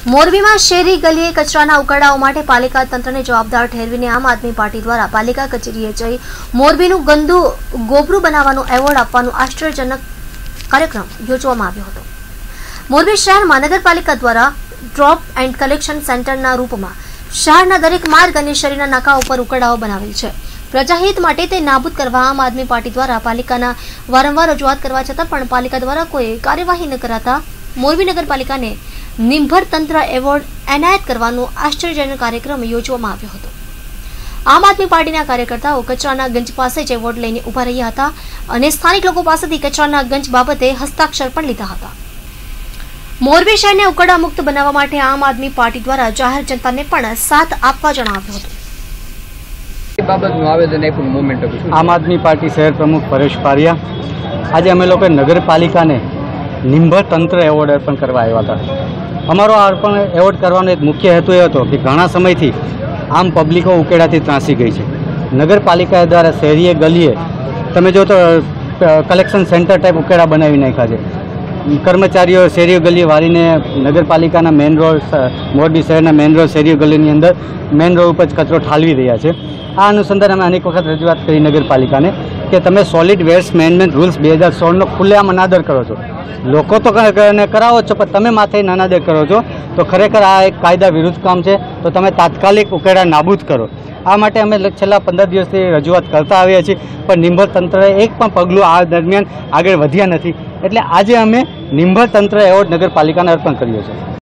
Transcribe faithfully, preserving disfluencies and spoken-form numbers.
मोरबी में शेरी गलीए कचराना उकळाओ माटे पालिका तंत्रने जवाबदार ठेरवीने आम आदमी पार्टी द्वारा पालिका कचेरीए जई मोरबीनुं गंदू गोबरू बनाववानो एवोर्ड आपवानो आश्चर्यजनक कार्यक्रम योजवामां આવ્યો હતો। मोरबी शहर महानगरपालिका द्वारा ड्रॉप एंड कलेक्शन सेंटरना रूपमां शहरना दरेक मार्ग अने शरीरना नाका पर उकळाओ बनावेल छे। प्रजाहित माटे ते नाबूद करवा आम आदमी पार्टी द्वारा पालिकाना वारंवार रजूआत करवा छतां पण पालिका द्वारा कोई कार्यवाही न कराता मोरबी नगरपालिकाने निंभर तंत्र एवोर्ड एनायत करवानो आश्चर्यजनक कार्यक्रम योजवामां આવ્યો હતો। आम आदमी पार्टीना कार्यकर्ताओ कचराना गंज पासे ज एवोर्ड लईने उभा रह्या हता अने स्थानिक लोको पासेथी कचराना गंज बाबते हस्ताक्षर पण लीधा हता। मोरबी शहरने उकड़ा मुक्त बनाववा माटे आम आदमी पार्टी द्वारा जाहेर जनताने पण साथ आपवा जणाव्युं हतुं। आम आदमी पार्टी शहर प्रमुख परेश पारिया आज अमे लोग नगरपालिका ने निंभर तंत्र एवोर्ड अर्पण करवा आव्या हता। अमारो अर्पण एवोर्ड करवानो एक मुख्य हेतु ए हतो कि घणा समयथी आम पब्लिको उकेड़ाथी त्रासी गई है। नगरपालिका द्वारा शहरीए गलीए तमे जो तो कलेक्शन सेंटर टाइप उकेड़ा बनावी नाख्या छे। कर्मचारीओ शहरीय गली वारीने नगरपालिकाना मेन रोड मोरबी शहरना मेन रोड शहरीय गलीनी अंदर मेन रोड पर कचरो ठालवी रह्या छे। आ अनुसंधान अमे अनेक वखत रजूआत करी नगरपालिकाने कि तमे सॉलिड वेस्ट मैनेजमेंट रूल्स बे हज़ार सोळनो खुलेआम अनादर करो छो। लोको तो करावो छो पण तमे माथे अनादर करो छो तो खरेखर आ एक कायदा विरुद्ध काम छे। तो तमे तात्कालिक उकेड़ा नाबूद करो। आ माटे अमे छेल्ला पंदर दिवसथी रजूआत करता आव्या छीए पण निंभर तंत्रए एक पण पगલું आ दरमियान आगळ વધ્યા નથી। એટલે આજે અમે निंभर तंत्र एवोर्ड नगरपालिकाने अर्पण कर्यो छे।